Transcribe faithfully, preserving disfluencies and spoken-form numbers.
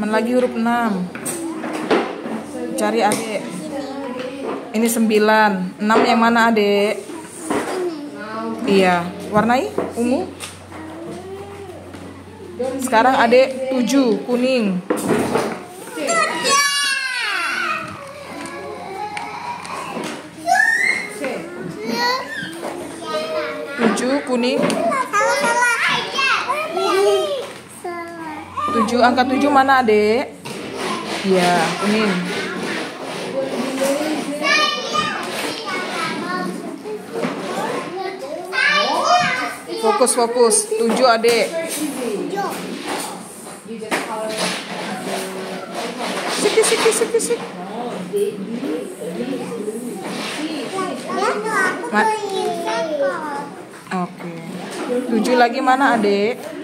Mana lagi huruf enam? Cari adek. Ini sembilan. enam yang mana adek? Iya. Warnai ungu. Sekarang adek tujuh kuning. Tujuh kuning. Tujuh, angka tujuh mana adek? Iya, kuning. Fokus, fokus. Tujuh adek. Sik, sik, sik, sik, sik. Oke. Tujuh lagi mana adek?